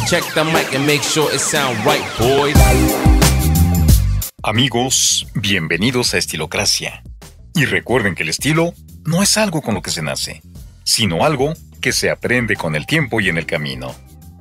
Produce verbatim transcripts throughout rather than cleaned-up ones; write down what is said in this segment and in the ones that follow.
Check the mic and make sure it sound right, boys. Amigos, bienvenidos a Estilocracia. Y recuerden que el estilo no es algo con lo que se nace, sino algo que se aprende con el tiempo y en el camino.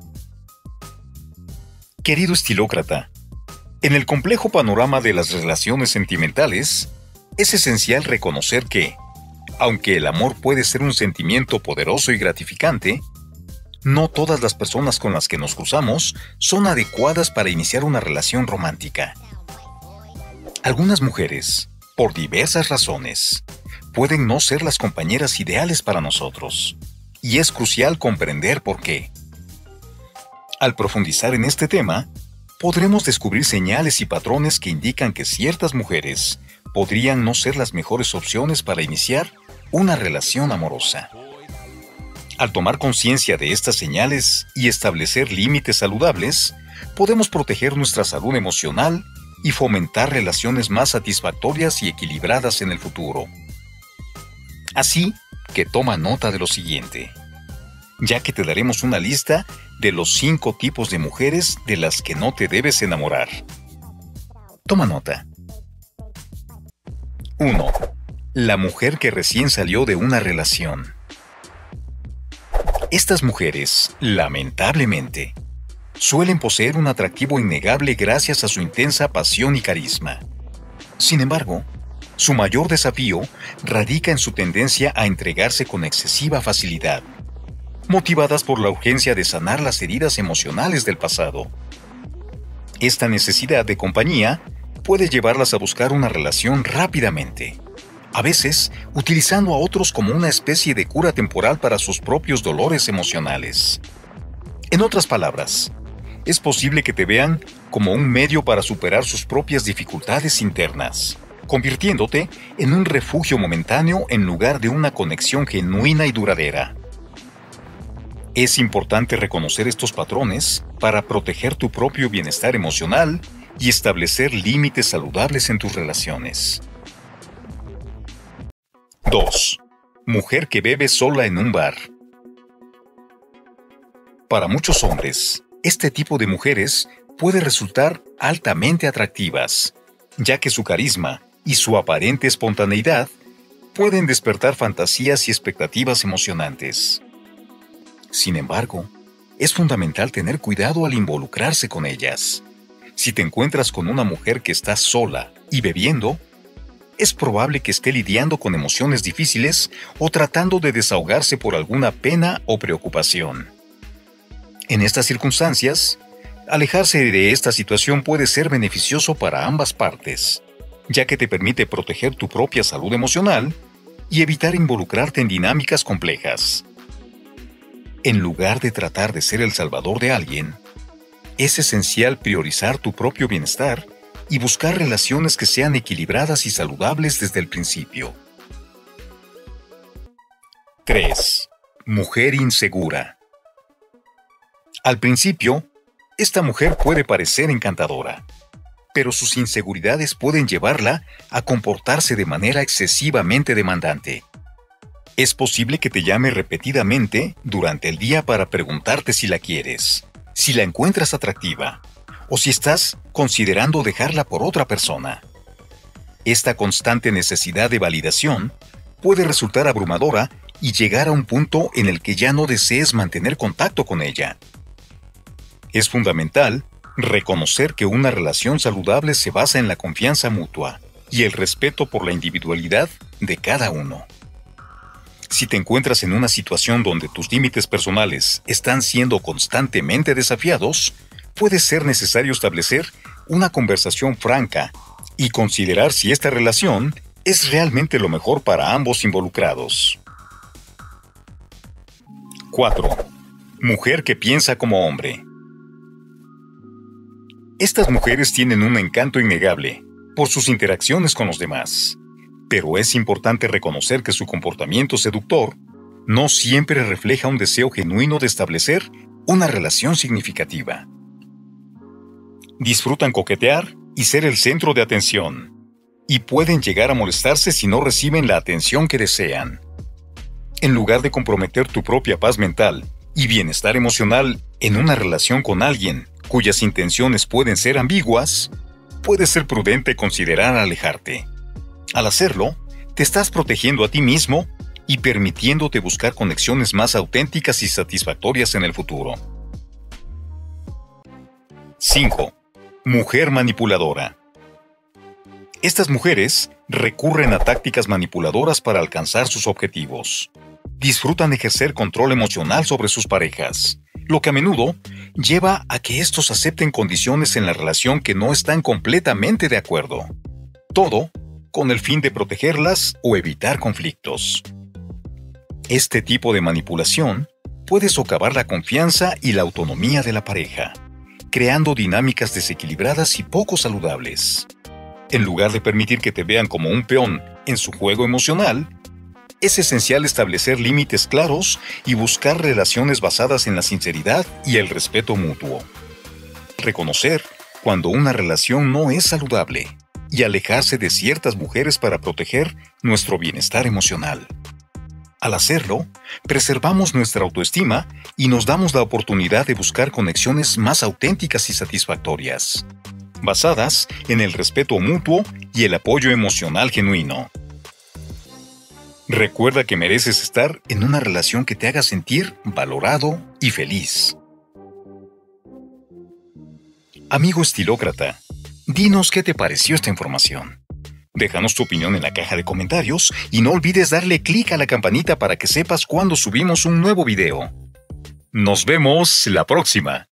Querido estilócrata, en el complejo panorama de las relaciones sentimentales, es esencial reconocer que, aunque el amor puede ser un sentimiento poderoso y gratificante, no todas las personas con las que nos cruzamos son adecuadas para iniciar una relación romántica. Algunas mujeres, por diversas razones, pueden no ser las compañeras ideales para nosotros, y es crucial comprender por qué. Al profundizar en este tema, podremos descubrir señales y patrones que indican que ciertas mujeres podrían no ser las mejores opciones para iniciar una relación amorosa. Al tomar conciencia de estas señales y establecer límites saludables, podemos proteger nuestra salud emocional y fomentar relaciones más satisfactorias y equilibradas en el futuro. Así que toma nota de lo siguiente, ya que te daremos una lista de los cinco tipos de mujeres de las que no te debes enamorar. Toma nota. uno. La mujer que recién salió de una relación. Estas mujeres, lamentablemente, suelen poseer un atractivo innegable gracias a su intensa pasión y carisma. Sin embargo, su mayor desafío radica en su tendencia a entregarse con excesiva facilidad, motivadas por la urgencia de sanar las heridas emocionales del pasado. Esta necesidad de compañía puede llevarlas a buscar una relación rápidamente, a veces utilizando a otros como una especie de cura temporal para sus propios dolores emocionales. En otras palabras, es posible que te vean como un medio para superar sus propias dificultades internas, convirtiéndote en un refugio momentáneo en lugar de una conexión genuina y duradera. Es importante reconocer estos patrones para proteger tu propio bienestar emocional y establecer límites saludables en tus relaciones. dos. Mujer que bebe sola en un bar. Para muchos hombres, este tipo de mujeres puede resultar altamente atractivas, ya que su carisma y su aparente espontaneidad pueden despertar fantasías y expectativas emocionantes. Sin embargo, es fundamental tener cuidado al involucrarse con ellas. Si te encuentras con una mujer que está sola y bebiendo, es probable que esté lidiando con emociones difíciles o tratando de desahogarse por alguna pena o preocupación. En estas circunstancias, alejarse de esta situación puede ser beneficioso para ambas partes, ya que te permite proteger tu propia salud emocional y evitar involucrarte en dinámicas complejas. En lugar de tratar de ser el salvador de alguien, es esencial priorizar tu propio bienestar y buscar relaciones que sean equilibradas y saludables desde el principio. tres. Mujer insegura. Al principio, esta mujer puede parecer encantadora, pero sus inseguridades pueden llevarla a comportarse de manera excesivamente demandante. Es posible que te llame repetidamente durante el día para preguntarte si la quieres, si la encuentras atractiva, o si estás considerando dejarla por otra persona. Esta constante necesidad de validación puede resultar abrumadora y llegar a un punto en el que ya no desees mantener contacto con ella. Es fundamental reconocer que una relación saludable se basa en la confianza mutua y el respeto por la individualidad de cada uno. Si te encuentras en una situación donde tus límites personales están siendo constantemente desafiados, puede ser necesario establecer una conversación franca y considerar si esta relación es realmente lo mejor para ambos involucrados. cuatro. Mujer que piensa como hombre. Estas mujeres tienen un encanto innegable por sus interacciones con los demás, pero es importante reconocer que su comportamiento seductor no siempre refleja un deseo genuino de establecer una relación significativa. Disfrutan coquetear y ser el centro de atención, y pueden llegar a molestarse si no reciben la atención que desean. En lugar de comprometer tu propia paz mental y bienestar emocional en una relación con alguien cuyas intenciones pueden ser ambiguas, puede ser prudente considerar alejarte. Al hacerlo, te estás protegiendo a ti mismo y permitiéndote buscar conexiones más auténticas y satisfactorias en el futuro. cinco. Mujer manipuladora. Estas mujeres recurren a tácticas manipuladoras para alcanzar sus objetivos. Disfrutan ejercer control emocional sobre sus parejas, lo que a menudo lleva a que estos acepten condiciones en la relación que no están completamente de acuerdo. Todo con el fin de protegerlas o evitar conflictos. Este tipo de manipulación puede socavar la confianza y la autonomía de la pareja, creando dinámicas desequilibradas y poco saludables. En lugar de permitir que te vean como un peón en su juego emocional, es esencial establecer límites claros y buscar relaciones basadas en la sinceridad y el respeto mutuo. Reconocer cuando una relación no es saludable y alejarse de ciertas mujeres para proteger nuestro bienestar emocional. Al hacerlo, preservamos nuestra autoestima y nos damos la oportunidad de buscar conexiones más auténticas y satisfactorias, basadas en el respeto mutuo y el apoyo emocional genuino. Recuerda que mereces estar en una relación que te haga sentir valorado y feliz. Amigo estilócrata, dinos qué te pareció esta información. Déjanos tu opinión en la caja de comentarios y no olvides darle clic a la campanita para que sepas cuando subimos un nuevo video. Nos vemos la próxima.